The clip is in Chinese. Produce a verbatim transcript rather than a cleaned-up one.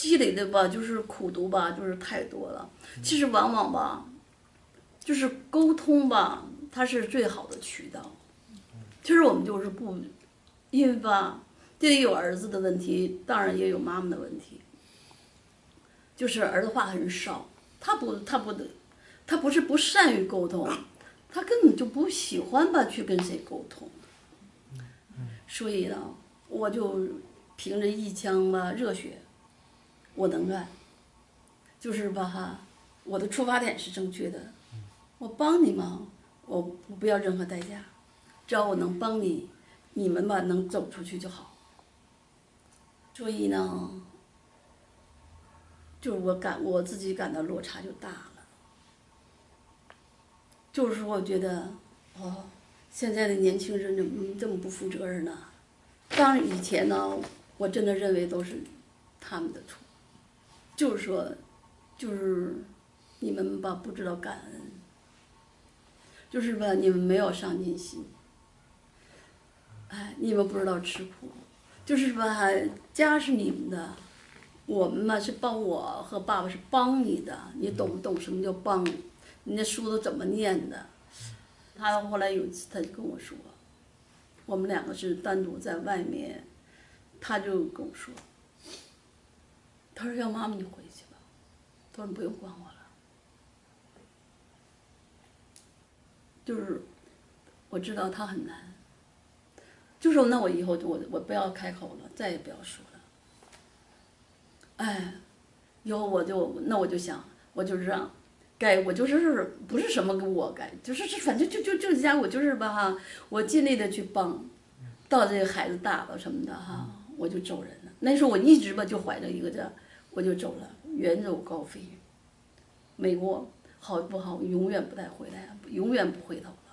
积累的吧，就是苦读吧，就是太多了。其实往往吧，就是沟通吧，它是最好的渠道。其实我们就是不，因为吧，这里有儿子的问题，当然也有妈妈的问题。就是儿子话很少，他不，他不的，他不是不善于沟通，他根本就不喜欢吧去跟谁沟通。所以呢，我就凭着一腔吧热血，我能干，就是吧哈，我的出发点是正确的，我帮你忙，我不要任何代价，只要我能帮你，你们吧能走出去就好。所以呢，就是我感我自己感到落差就大了，就是说我觉得，哦，现在的年轻人怎么这么不负责任呢？当然以前呢，我真的认为都是他们的错，就是说，就是你们吧不知道感恩，就是吧你们没有上进心，哎，你们不知道吃苦，就是吧家是你们的。我们嘛是帮我和爸爸是帮你的，你懂不懂什么叫帮？你那书都怎么念的？他后来有一次他就跟我说，我们两个是单独在外面，他就跟我说，他说要妈妈你回去吧，他说你不用管我了。就是我知道他很难，就说那我以后我我不要开口了，再也不要说了。哎，以后我就那我就想，我就是让，该我就是不是什么给我该，就是这反正就就就家我就是吧哈，我尽力的去帮，到这个孩子大了什么的哈，我就走人了。那时候我一直吧就怀着一个这，我就走了，远走高飞。美国好不好？永远不带回来，永远不回头。